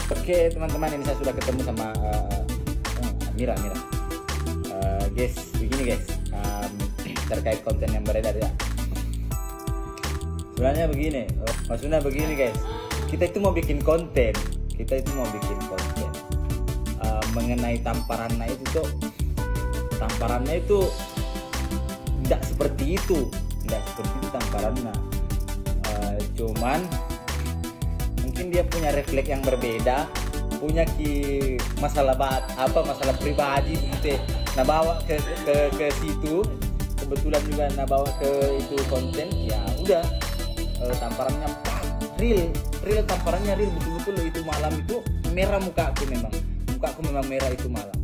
Oke teman-teman, ini saya sudah ketemu sama Mira. Guys, begini guys, terkait konten yang beredar ya. Sebenarnya begini, maksudnya begini guys, kita itu mau bikin konten, mengenai tamparannya itu tuh, tamparannya itu tidak seperti itu tamparannya. Cuman mungkin dia punya refleks yang berbeda, punya masalah pribadi gitu, nah bawa ke situ, kebetulan juga nah bawa ke itu konten, ya udah tamparannya real tamparannya real, betul-betul itu malam itu merah mukaku memang merah itu malam.